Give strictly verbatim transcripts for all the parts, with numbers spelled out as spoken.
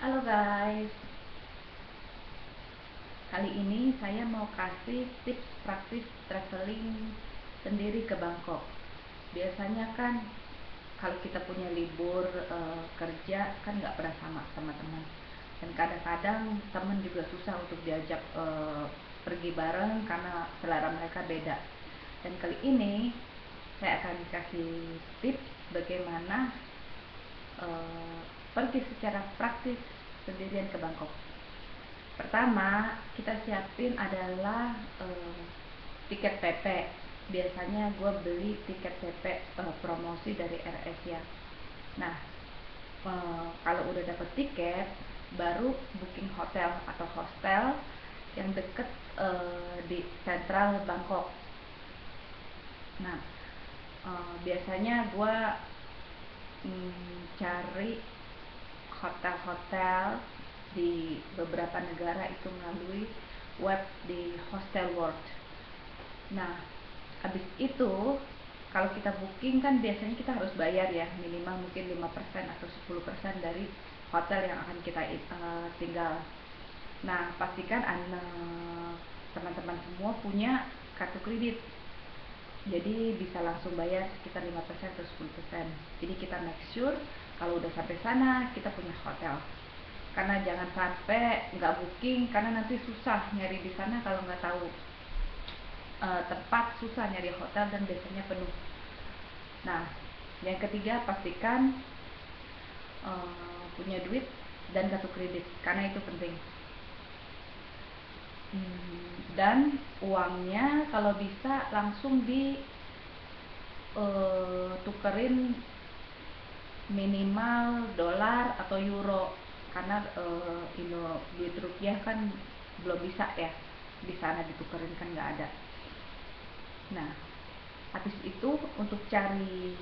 Halo guys, kali ini saya mau kasih tips praktis traveling sendiri ke Bangkok. Biasanya kan kalau kita punya libur e, kerja kan nggak pernah sama sama teman, dan kadang-kadang teman juga susah untuk diajak e, pergi bareng karena selera mereka beda. Dan kali ini saya akan kasih tips bagaimana e, pergi secara praktis sendirian ke Bangkok. Pertama, kita siapin adalah uh, tiket P P. Biasanya gue beli tiket P P uh, promosi dari AirAsia. Nah, uh, kalau udah dapet tiket, baru booking hotel atau hostel yang deket uh, di sentral Bangkok. Nah, uh, biasanya gue mm, cari hotel-hotel di beberapa negara itu melalui web di Hostel World. Nah, habis itu kalau kita booking kan biasanya kita harus bayar ya, minimal mungkin lima persen atau sepuluh persen dari hotel yang akan kita uh, tinggal. Nah, pastikan anda teman-teman semua punya kartu kredit, jadi bisa langsung bayar sekitar lima persen atau sepuluh persen. Jadi kita make sure kalau udah sampai sana kita punya hotel, karena jangan sampai nggak booking, karena nanti susah nyari di sana kalau nggak tahu e, tempat, susah nyari hotel dan biasanya penuh. Nah, yang ketiga, pastikan e, punya duit dan kartu kredit, karena itu penting. Hmm, dan uangnya kalau bisa langsung di e, tukerin minimal dolar atau euro, karena uh, Indo duit rupiah kan belum bisa ya di sana ditukerin, kan nggak ada. Nah, habis itu untuk cari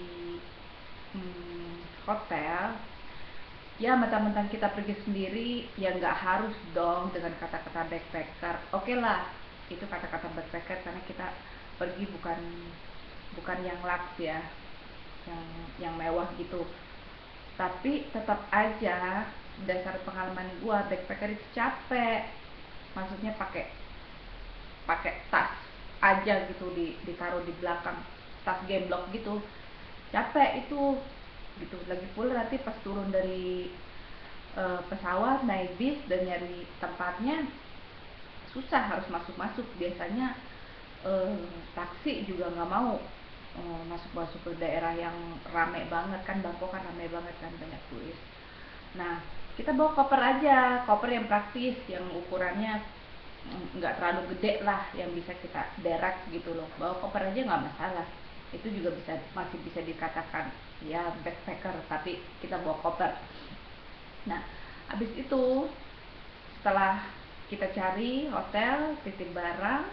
hmm, hotel, ya mentang-mentang kita pergi sendiri ya nggak harus dong dengan kata-kata backpacker. Oke okay lah, itu kata-kata backpacker karena kita pergi bukan bukan yang lux ya, yang yang mewah gitu. Tapi tetap aja dasar pengalaman gua, backpacker itu capek. Maksudnya pakai pakai tas aja gitu, di ditaruh di belakang, tas gemblok gitu, capek itu gitu. Lagi pula nanti pas turun dari e, pesawat naik bis dan nyari tempatnya susah, harus masuk-masuk. Biasanya e, taksi juga nggak mau masuk-masuk ke daerah yang rame banget kan. Bangkok kan rame banget kan, banyak turis. Nah, kita bawa koper aja, koper yang praktis, yang ukurannya nggak terlalu gede lah, yang bisa kita derek gitu loh. Bawa koper aja nggak masalah, itu juga bisa, masih bisa dikatakan ya backpacker, tapi kita bawa koper. Nah, habis itu setelah kita cari hotel, titip barang,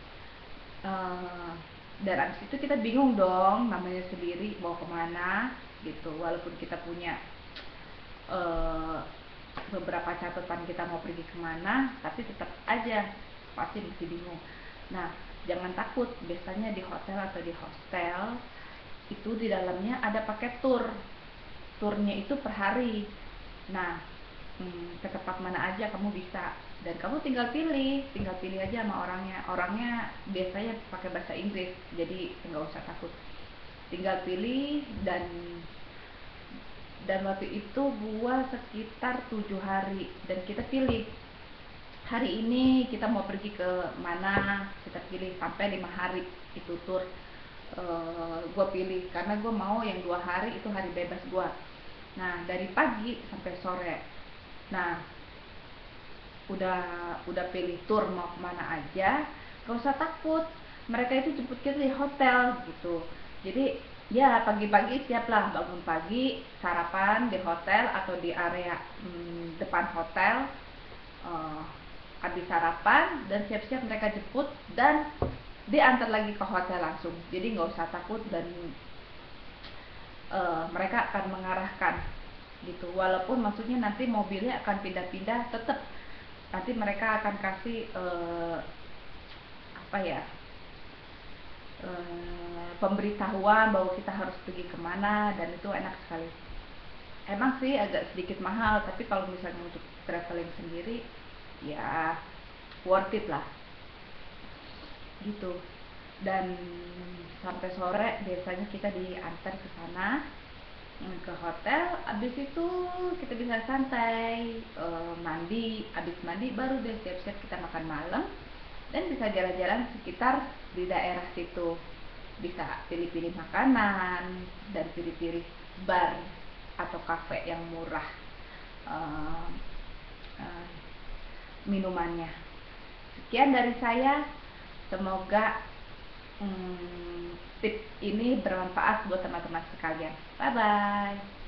uh, dan abis itu kita bingung dong, namanya sendiri mau kemana gitu. Walaupun kita punya uh, beberapa catatan kita mau pergi kemana, tapi tetap aja pasti masih bingung. Nah, jangan takut, biasanya di hotel atau di hostel itu di dalamnya ada paket tour. Turnya itu per hari. Nah, hmm, ke tempat mana aja kamu bisa, dan kamu tinggal pilih tinggal pilih aja sama orangnya. Orangnya biasanya pakai bahasa Inggris, jadi nggak usah takut, tinggal pilih. dan dan waktu itu gua sekitar tujuh hari, dan kita pilih hari ini kita mau pergi ke mana, kita pilih sampai lima hari itu tur. Uh, gua pilih karena gua mau yang dua hari itu hari bebas gua. Nah, dari pagi sampai sore. Nah, udah udah pilih tur mau kemana aja, gak usah takut, mereka itu jemput kita di hotel gitu. Jadi ya pagi-pagi siaplah, bangun pagi, sarapan di hotel atau di area hmm, depan hotel. uh, Habis sarapan dan siap-siap, mereka jemput dan diantar lagi ke hotel langsung. Jadi nggak usah takut, dan uh, mereka akan mengarahkan gitu. Walaupun maksudnya nanti mobilnya akan pindah-pindah, tetap nanti mereka akan kasih uh, apa ya, uh, pemberitahuan bahwa kita harus pergi kemana, dan itu enak sekali. emang sih agak sedikit mahal, tapi kalau misalnya untuk traveling sendiri ya worth it lah gitu. Dan sampai sore biasanya kita diantar ke sana, mm, ke hotel. Abis itu kita bisa santai, eh, mandi. Abis mandi baru deh siap-siap kita makan malam, dan bisa jalan-jalan sekitar di daerah situ, bisa pilih-pilih makanan dan pilih-pilih bar atau kafe yang murah, eh, eh, minumannya. Sekian dari saya, semoga hmm, tips ini bermanfaat buat teman-teman sekalian. Bye bye.